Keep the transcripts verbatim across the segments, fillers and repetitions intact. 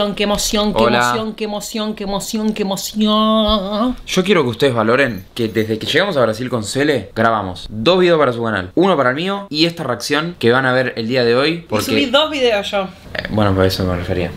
Qué emoción, qué Hola. emoción, qué emoción, qué emoción, qué emoción. Yo quiero que ustedes valoren que desde que llegamos a Brasil con Cele, grabamos dos videos para su canal, uno para el mío y esta reacción que van a ver el día de hoy. Porque... Y subí dos videos yo. Eh, bueno, por eso me refería.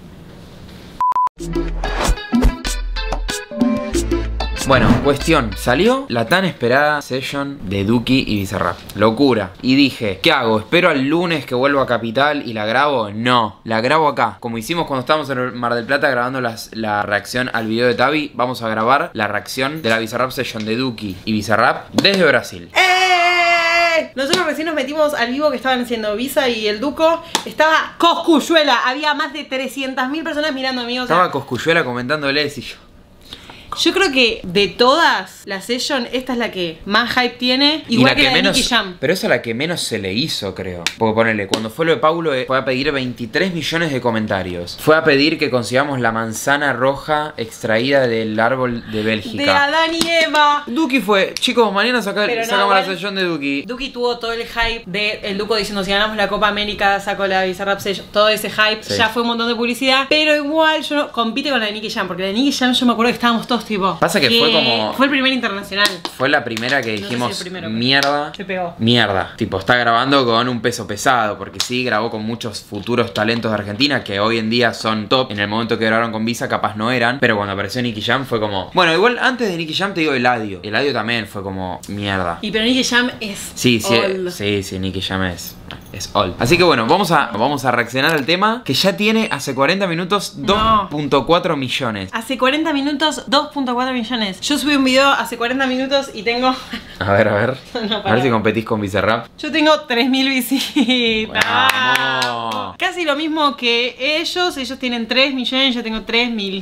Bueno, cuestión, salió la tan esperada session de Duki y Bizarrap. Locura. Y dije, ¿qué hago? ¿Espero al lunes que vuelvo a Capital y la grabo? No, la grabo acá. Como hicimos cuando estábamos en el Mar del Plata grabando las, la reacción al video de Tavi, vamos a grabar la reacción de la Bizarrap session de Duki y Bizarrap desde Brasil. ¡Eh! Nosotros recién nos metimos al vivo que estaban haciendo Visa y el Duco. Estaba Coscuyuela. Había más de trescientas mil personas mirando, amigos. Estaba Coscuyuela comentándoles y yo... Yo creo que de todas las session, esta es la que más hype tiene. Igual y la que, que, la de menos, Nicky Jam. Pero esa es la que menos se le hizo, creo. Porque ponele, cuando fue lo de Paulo, eh, fue a pedir veintitrés millones de comentarios. Fue a pedir que consigamos la manzana roja extraída del árbol de Bélgica. De Adán y Eva. Duki fue, chicos, mañana saca, Pero no, sacamos igual, la sesión de Duki. Duki tuvo todo el hype de el Duco diciendo si ganamos la Copa América saco la Bizarrap session. Todo ese hype, Sí. ya fue un montón de publicidad. Pero igual yo no compite con la de Nicky Jam. Porque la de Nicky Jam yo me acuerdo que estábamos todos tipo. Pasa que fue como... Fue el primer internacional. Fue la primera que No sé si dijimos, el primero, pero mierda, se pegó. mierda. Tipo, está grabando con un peso pesado, porque sí, grabó con muchos futuros talentos de Argentina, que hoy en día son top. En el momento que grabaron con Visa, capaz no eran, pero cuando apareció Nicky Jam fue como... Bueno, igual antes de Nicky Jam te digo Eladio. Eladio también fue como, mierda. Y pero Nicky Jam es Sí, sí, old. sí, sí, Nicky Jam es... Es old. Así que bueno, vamos a, vamos a reaccionar al tema que ya tiene hace cuarenta minutos dos punto cuatro millones. Hace cuarenta minutos, dos punto cuatro millones. Yo subí un video hace cuarenta minutos y tengo... A ver, a ver. No, A ver si competís con Bizarrap. Yo tengo tres mil visitas. ¡Vamos! Casi lo mismo que ellos. Ellos tienen tres millones, yo tengo tres mil.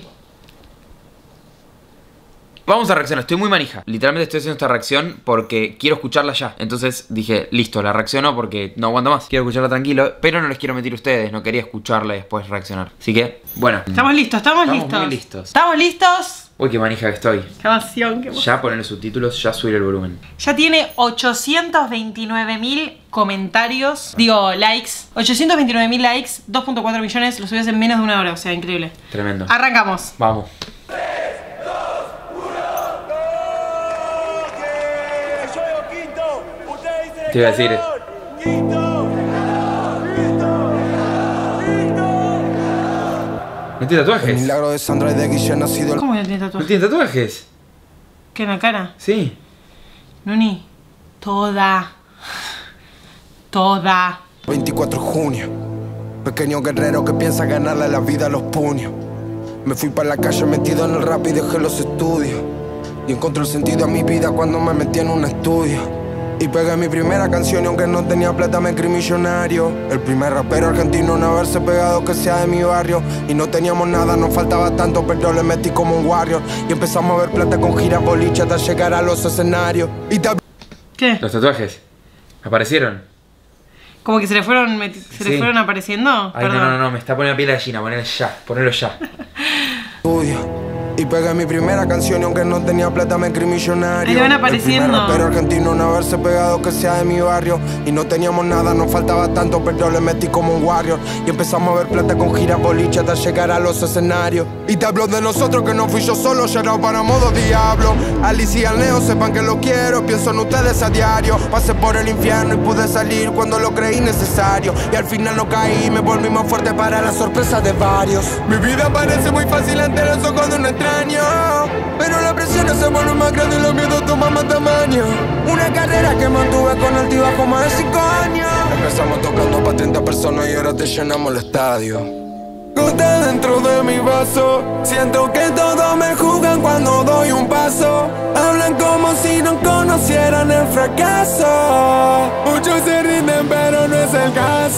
Vamos a reaccionar, estoy muy manija. Literalmente estoy haciendo esta reacción porque quiero escucharla ya. Entonces dije, listo, la reacciono porque no aguanto más. Quiero escucharla tranquilo, pero no les quiero meter a ustedes. No quería escucharla y después reaccionar. Así que, bueno. Estamos listos, estamos, Estamos listos. muy listos. ¿Estamos listos? Uy, qué manija que estoy. Qué emoción, qué emoción. Ya ponerle subtítulos, ya subir el volumen. Ya tiene ochocientos veintinueve mil comentarios. Digo, likes. ochocientos veintinueve mil likes, dos punto cuatro millones. Lo subí hace menos de una hora, o sea, increíble. Tremendo. Arrancamos. Vamos. Te iba a decir. ¿No tiene tatuajes? El milagro de Sandra y de Guille ha sido el... ¿Cómo que no tiene ¿No tatuaje? tiene tatuajes? ¿Qué en la cara? Sí. Nuni. Toda. Toda. veinticuatro de junio. Pequeño guerrero que piensa ganarle la vida a los puños. Me fui para la calle metido en el rap y dejé los estudios. Y encontré el sentido a mi vida cuando me metí en un estudio. Y pegué mi primera canción y aunque no tenía plata me creí millonario. El primer rapero argentino en haberse pegado que sea de mi barrio. Y no teníamos nada, nos faltaba tanto, pero le metí como un warrior. Y empezamos a ver plata con giras boliche hasta llegar a los escenarios. Y te... ¿Qué? ¿Los tatuajes? ¿Aparecieron? ¿Como que se le fueron, meti- se Sí. le fueron apareciendo? Ay, no, no, no, no, me está poniendo la piel de gallina, ponelo ya, ponelo ya. estudio. Y pegué mi primera canción y aunque no tenía plata me creí millonario. Ahí le van El apareciendo. primer rapero argentino en haberse pegado que sea de mi barrio. Y no teníamos nada, nos faltaba tanto, pero le metí como un warrior. Y empezamos a ver plata con giras boliche hasta llegar a los escenarios. Y te hablo de nosotros que no fui yo solo, llegado para modo diablo. Alicia y al Neo sepan que lo quiero, pienso en ustedes a diario. Pasé por el infierno y pude salir cuando lo creí necesario. Y al final no caí, me volví más fuerte para la sorpresa de varios. Mi vida parece muy fácil ante los ojos de un extraño, pero la presión se vuelve más grande y los miedos toman más tamaño. Una carrera que mantuve con altibajo más de cinco años. Empezamos tocando para treinta personas y ahora te llenamos el estadio. Gota dentro de mi vaso, siento que todos me juzgan cuando doy un paso. Hablan como si no conocieran el fracaso. Muchos se rinden pero no es el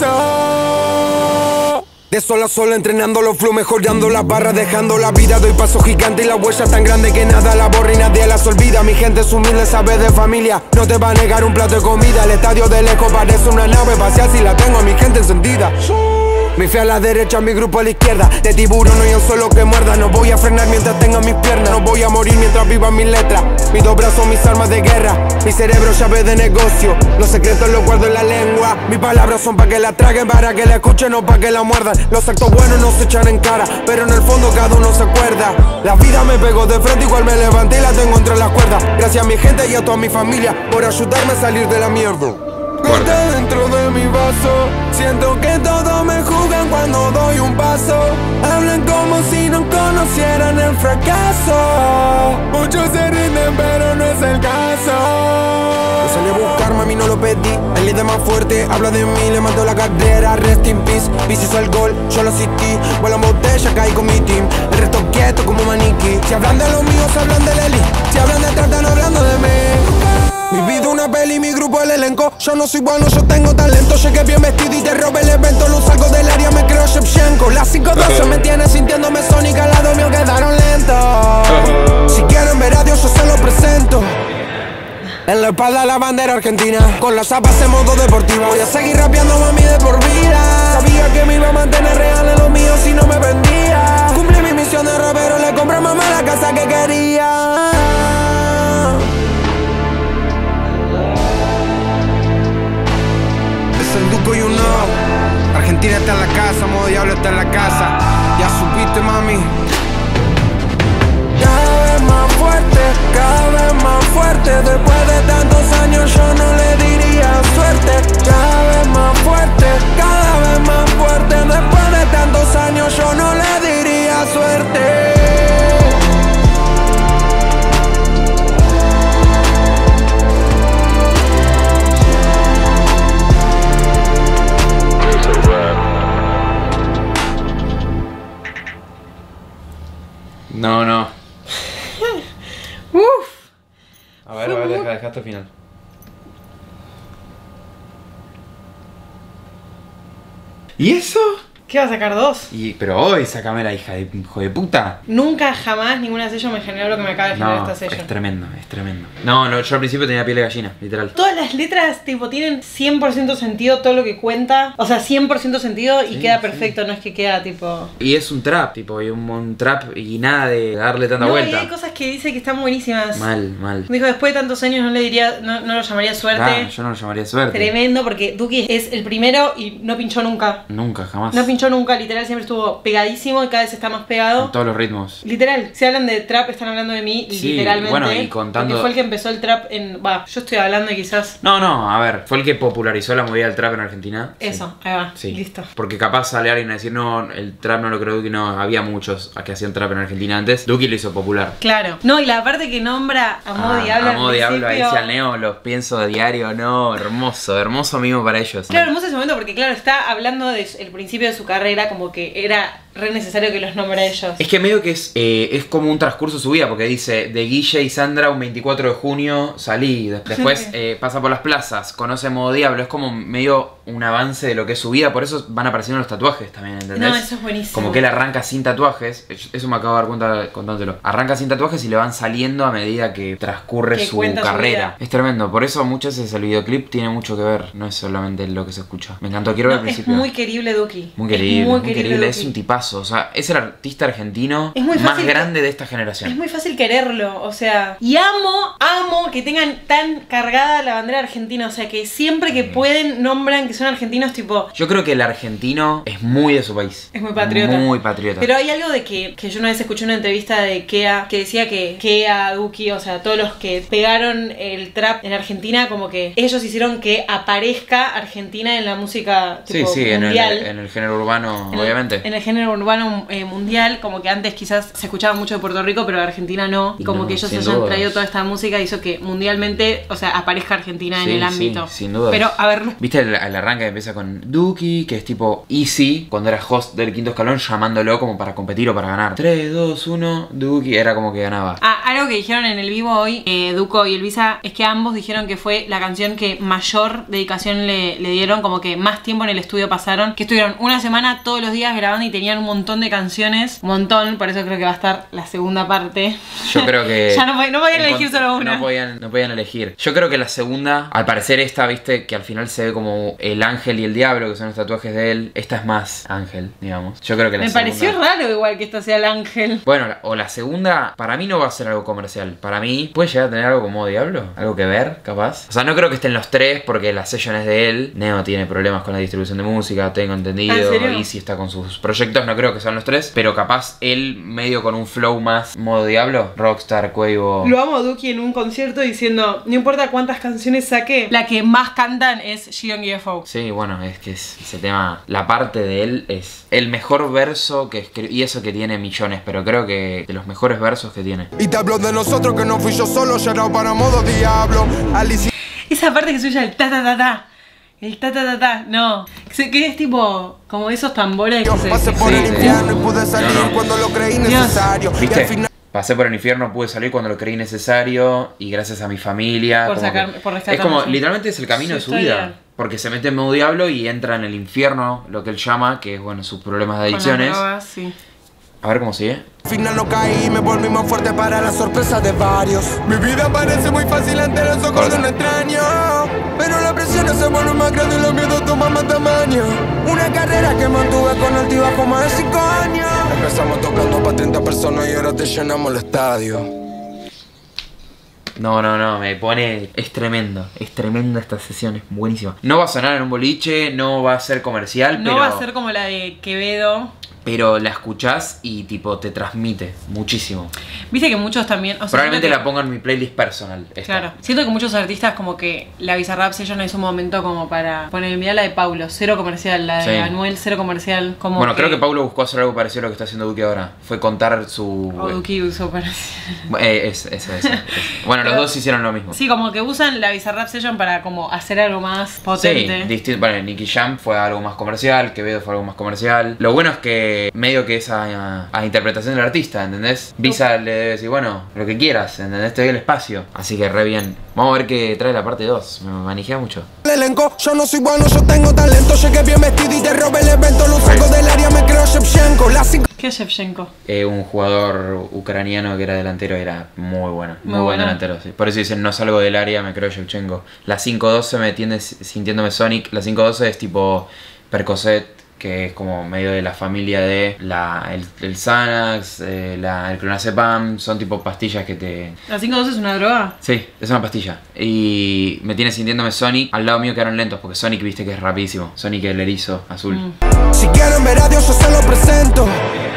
caso. De sol a sol entrenando los flow, mejorando las barras, dejando la vida. Doy paso gigante y la huella tan grande que nada la borra y nadie las olvida. Mi gente es humilde, sabe de familia, no te va a negar un plato de comida. El estadio de lejos parece una nave espacial si la tengo a mi gente encendida. Mi fe a la derecha, mi grupo a la izquierda. De tiburón no hay un solo que muerda. No voy a frenar mientras tenga mis piernas. No voy a morir mientras viva mis letras. Mis dos brazos, mis armas de guerra. Mi cerebro, llave de negocio. Los secretos los guardo en la lengua. Mis palabras son para que la traguen, para que la escuchen o para que la muerdan. Los actos buenos no se echan en cara, pero en el fondo cada uno se acuerda. La vida me pegó de frente, igual me levanté y la tengo entre las cuerdas. Gracias a mi gente y a toda mi familia por ayudarme a salir de la mierda. Corte dentro de mi vaso. Siento que todos me juzgan cuando doy un paso. Hablan como si no conocieran el fracaso. Muchos se rinden pero no es el caso. Yo salí a buscar, mami, no lo pedí. El líder más fuerte habla de mí, le mató la carrera. Rest in peace, Bici hizo el gol, yo lo asistí. Vuelan botella, caí con mi team. El resto quieto como maniquí. Si hablan de los míos, hablan de Leli. Si hablan de trata, no hablando de mí. Mi vida una peli, mi grupo el elenco. Yo no soy bueno, yo tengo talento. Llegué bien vestido y te robé el evento. No salgo del área, me creo Shevchenko. Las cinco doce me tiene sintiéndome Sonic. Al lado mío quedaron lentos. Si quieren ver a Dios, yo se lo presento. En la espalda la bandera argentina, con las zapas en modo deportivo. Voy a seguir rapeando, mami, de por vida. Sabía que me iba a mantener real en lo mío si no me vendía. Cumplí mi misión de rapero, le compré a mamá la casa que quería. El Duco y uno. Argentina está en la casa, modo diablo está en la casa. Ya supiste, mami. Cada vez más fuerte, cada vez más fuerte. Después de tantos años yo no le diría suerte. Cada vez más fuerte, cada vez más fuerte. Después de tantos años yo no le diría suerte. No, no. Uf. A ver, a ver, deja, deja hasta el final. ¿Y eso? ¿Qué va a sacar dos? Y, pero hoy sacame la hija de hijo de puta. Nunca jamás ninguna sello me generó lo que me acaba de generar No, esta sello. es tremendo, es tremendo. No, no, yo al principio tenía piel de gallina, literal. Todas las letras tipo tienen cien por ciento sentido todo lo que cuenta. O sea, cien por ciento sentido y Sí, queda sí. perfecto, no es que queda tipo... Y es un trap, tipo, y un, un trap y nada de darle tanta No, vuelta. y hay cosas que dice que están buenísimas. Mal, mal. Dijo, después de tantos años no le diría, no, no lo llamaría suerte. Ah, yo no lo llamaría suerte. Tremendo, porque Duki es el primero y no pinchó nunca. Nunca, jamás. No pinchó nunca, literal, siempre estuvo pegadísimo y cada vez está más pegado. En todos los ritmos. Literal, si hablan de trap, están hablando de mí, Sí, literalmente. bueno, y contando- Porque fue el que empezó el trap en... Va, yo estoy hablando y quizás... No, no, a ver, fue el que popularizó la movida del trap en Argentina. Eso, ahí va, Sí. listo. Porque capaz sale alguien a decir, no, el trap no lo creo que no, había muchos que hacían trap en Argentina antes. Duki lo hizo popular. Claro. No, y la parte que nombra a modo Ah, diablo a modo al diablo, ahí principio- decía el Neo, los pienso de diario, no, hermoso, hermoso mismo para ellos. Claro, hermoso ese momento porque, claro, está hablando del principio de su carrera, como que era re necesario que los nombre a ellos. Es que medio que es, eh, es como un transcurso de su vida, porque dice, de Guille y Sandra un veinticuatro de junio salí, después eh, pasa por las plazas, conoce Modo Diablo, es como medio un avance de lo que es su vida, por eso van apareciendo los tatuajes también, ¿entendés? No, eso es buenísimo. Como que él arranca sin tatuajes, eso me acabo de dar cuenta contándolo, arranca sin tatuajes y le van saliendo a medida que transcurre Que su cuenta su carrera. vida. Es tremendo, por eso muchas veces el videoclip tiene mucho que ver, no es solamente lo que se escucha. Me encantó, quiero ver No, al es principio. muy querible Duki. Muy Es querible, muy muy querible, es Duki. un tipazo, o sea, es el artista argentino Es muy más fácil que- grande de esta generación. Es muy fácil quererlo, o sea, y amo, amo que tengan tan cargada la bandera argentina, o sea, que siempre que pueden nombran que son argentinos, tipo, Yo creo que el argentino es muy de su país. es muy patriota. Muy patriota. Pero hay algo de que, que yo una vez escuché una entrevista de Kea que decía que Kea, Duki, o sea, todos los que pegaron el trap en Argentina, como que ellos hicieron que aparezca Argentina en la música sí, tipo, sí, en el, mundial. en el género urbano, En el- obviamente. En el género urbano eh, mundial, como que antes quizás se escuchaba mucho de Puerto Rico, pero de Argentina no. Y como No, que ellos sin hayan dudas. traído toda esta música hizo que mundialmente, o sea, aparezca Argentina Sí, en el sí, ámbito. sin dudas. Pero, a ver, ¿Viste el, el arranque que empieza con Duki, que es tipo Easy, cuando era host del quinto escalón, llamándolo como para competir o para ganar? tres, dos, uno, Duki, era como que ganaba. ah, algo que dijeron en el vivo hoy, eh, Duco y Elvisa, es que ambos dijeron que fue la canción que mayor dedicación le, le dieron, como que más tiempo en el estudio pasaron, que estuvieron una semana todos los días grabando y tenían tener un montón de canciones, un montón, por eso creo que va a estar la segunda parte. Yo creo que... ya no, no podían elegir solo una. No podían, no podían elegir. Yo creo que la segunda, al parecer esta, viste, que al final se ve como el ángel y el diablo, que son los tatuajes de él. Esta es más ángel, digamos. Yo creo que la Me segunda... pareció raro igual que esta sea el ángel. Bueno, o la segunda, para mí no va a ser algo comercial. Para mí puede llegar a tener algo como diablo. Algo que ver, capaz. O sea, no creo que estén los tres porque la session es de él. Neo tiene problemas con la distribución de música, tengo entendido. ¿En serio? Easy está con sus proyectos, no creo que sean los tres. Pero capaz él medio con un flow más modo diablo. Rockstar, Quavo. Lo amo a Duki en un concierto diciendo, no importa cuántas canciones saque, la que más cantan es G U F O. Sí, bueno, es que es ese tema, la parte de él es el mejor verso que escribió. Y eso que tiene millones, pero creo que de los mejores versos que tiene. Y te hablo de nosotros que no fui yo solo, llorado para modo diablo. Alicia. Esa parte que suya el ta ta ta ta. El ta ta ta ta, no. Que que es tipo como esos tambores Yo que se... pasé por sí, el sí. infierno y pude salir No, no. cuando lo creí Dios. necesario. Y ¿Viste? al final Pasé por el infierno, pude salir cuando lo creí necesario. Y gracias a mi familia. Por como sacar- que- por es rescatarme, como, sí. literalmente es el camino Sí, de su está vida. bien. Porque se mete en modo diablo y entra en el infierno, lo que él llama, que es bueno, sus problemas de con las adicciones. drogas, sí. A ver cómo sigue. al final no caí y me volví más fuerte para la sorpresa de varios. Mi vida parece muy fácil ante los ojos de un extraño, pero la presión se vuelve más grande y los miedos toman más tamaño. Una carrera que mantuve con altibajo más de cinco años. Empezamos tocando para treinta personas y ahora te llenamos el estadio. No, no, no, me pone... Es tremendo, es tremenda esta sesión, es buenísima. No va a sonar en un boliche, no va a ser comercial, No pero... va a ser como la de Quevedo. Pero la escuchás y tipo te transmite muchísimo. Viste que muchos también... O sea, Probablemente siento la que- ponga en mi playlist personal. esta. Claro. Siento que muchos artistas como que la Bizarrap Session es un momento como para poner, mirá la de Paulo, cero comercial, la de Sí. Anuel, cero comercial. Como Bueno, creo que Paulo buscó hacer algo parecido a lo que está haciendo Duki ahora. Fue contar su... O Duki usó parecido. Eh, es, eso, eso, eso. Bueno, los Pero- dos hicieron lo mismo. Sí, como que usan la Bizarrap Session para como hacer algo más potente. Sí, distinto. Bueno, Nicky Jam fue algo más comercial, Quevedo fue algo más comercial. Lo bueno es que medio que esa a, a interpretación del artista, ¿entendés? Visa le debe decir, bueno, lo que quieras, ¿entendés? Te doy el espacio. Así que re bien. Vamos a ver qué trae la parte dos. Me manijea mucho. El elenco, yo no soy bueno, yo tengo talento. Llegué bien vestido y te robé el evento. Lo saco del área, me creo Shevchenko. La cinco... ¿Qué es Shevchenko? Eh, un jugador ucraniano que era delantero, era muy bueno. Muy, Muy buen bueno. delantero, sí. Por eso dicen, no salgo del área, me creo Shevchenko. La cinco doce me tiende sintiéndome Sonic. La cinco doce es tipo Percocet, que es como medio de la familia de la, el, el Xanax, eh, la, el clonazepam, son tipo pastillas que te... ¿La cinco doce es una droga? Sí, es una pastilla. Y me tiene sintiéndome Sonic. Al lado mío quedaron lentos, porque Sonic viste que es rapidísimo. Sonic el erizo azul. Mm. Si quieren ver a Dios, yo se lo presento.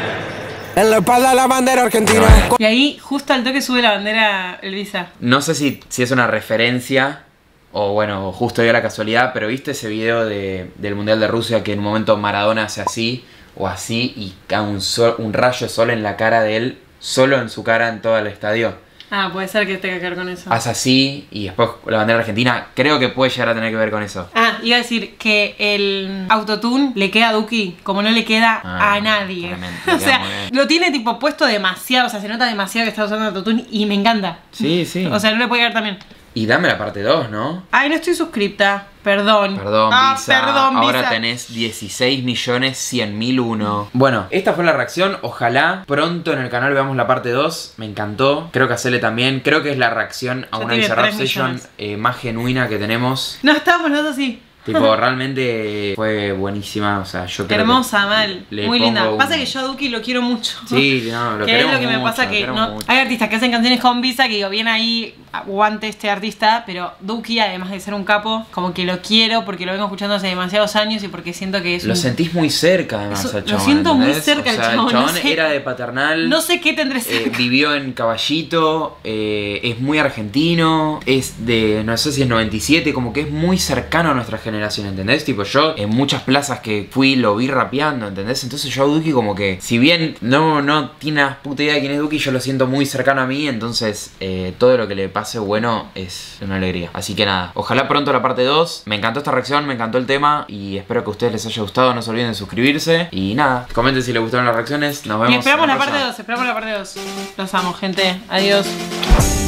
En la espalda la bandera argentina. Y ahí justo al toque sube la bandera Elvisa. No sé si, si es una referencia o bueno, justo dio la casualidad, pero viste ese video de, del Mundial de Rusia que en un momento Maradona hace así o así y cae un, sol, un rayo de sol en la cara de él, solo en su cara en todo el estadio. Ah, puede ser que tenga que ver con eso. Hace así y después la bandera argentina, creo que puede llegar a tener que ver con eso. Ah, iba a decir que el autotune le queda a Duki como no le queda Ah, a nadie. tremendo, le O queda sea, muy bien. lo tiene tipo puesto demasiado, o sea, se nota demasiado que está usando autotune y me encanta. Sí, sí. O sea, no le puede quedar también. Y dame la parte dos, ¿no? Ay, no estoy suscripta. Perdón. Perdón, ah, Visa. perdón, Ahora Visa. tenés dieciséis millones cien mil uno. Bueno, esta fue la reacción. Ojalá pronto en el canal veamos la parte dos. Me encantó. Creo que hacerle también. Creo que es la reacción a Ya una tiene Bizarrap tres Session millones. eh, más genuina que tenemos. No, estábamos los dos así. Tipo, realmente fue buenísima. O sea, yo creo que Hermosa, mal. le Muy pongo linda. un- Pasa que yo a Duki lo quiero mucho. Sí, no, lo que es queremos lo que me mucho, pasa lo que queremos no, mucho. hay artistas que hacen canciones con Visa que digo, bien ahí, aguante este artista, pero Duki, además de ser un capo, como que lo quiero porque lo vengo escuchando hace demasiados años y porque siento que es Lo un... sentís muy cerca, además, Eso- al lo chabón, siento muy ¿entendés? cerca o al sea, chabón, El chabón no sé- era de Paternal. No sé qué tendré Eh, cerca. vivió en Caballito, eh, es muy argentino, es de, no sé si es noventa y siete, como que es muy cercano a nuestra generación, ¿entendés? Tipo, yo en muchas plazas que fui lo vi rapeando, ¿entendés? Entonces yo a Duki como que, si bien no, no tiene una puta idea de quién es Duki, yo lo siento muy cercano a mí, entonces eh, todo lo que le pase bueno es una alegría. Así que nada, ojalá pronto la parte dos, me encantó esta reacción, me encantó el tema y espero que a ustedes les haya gustado, no se olviden de suscribirse y nada, comenten si les gustaron las reacciones, nos vemos. Y esperamos en la parte próxima. dos, esperamos la parte dos. Los amo, gente. Adiós.